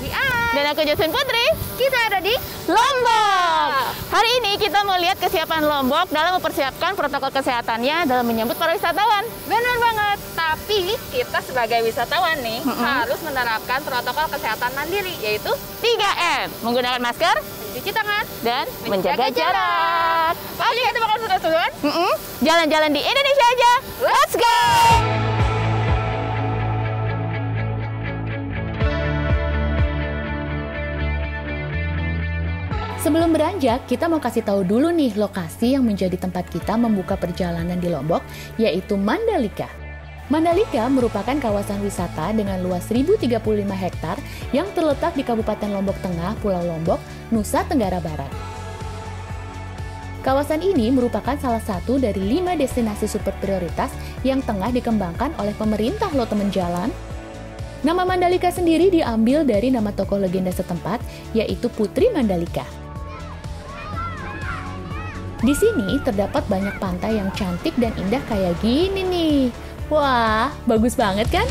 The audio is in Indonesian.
Ari An. Dan aku Jocelyn Putri. Kita ada di Lombok. Hari ini kita mau lihat kesiapan Lombok dalam mempersiapkan protokol kesehatannya dalam menyambut para wisatawan. Benar banget. Tapi kita sebagai wisatawan nih harus menerapkan protokol kesehatan mandiri, yaitu 3M, menggunakan masker mencuci tangan dan menjaga jarak. Oke, kita bakal seru-seruan. Jalan-jalan di Indonesia aja. Let's go! Sebelum beranjak, kita mau kasih tahu dulu nih lokasi yang menjadi tempat kita membuka perjalanan di Lombok, yaitu Mandalika. Mandalika merupakan kawasan wisata dengan luas 1.035 hektar yang terletak di Kabupaten Lombok Tengah, Pulau Lombok, Nusa Tenggara Barat. Kawasan ini merupakan salah satu dari 5 destinasi super prioritas yang tengah dikembangkan oleh pemerintah loh teman jalan. Nama Mandalika sendiri diambil dari nama tokoh legenda setempat, yaitu Putri Mandalika. Di sini terdapat banyak pantai yang cantik dan indah kayak gini nih. Wah, bagus banget kan?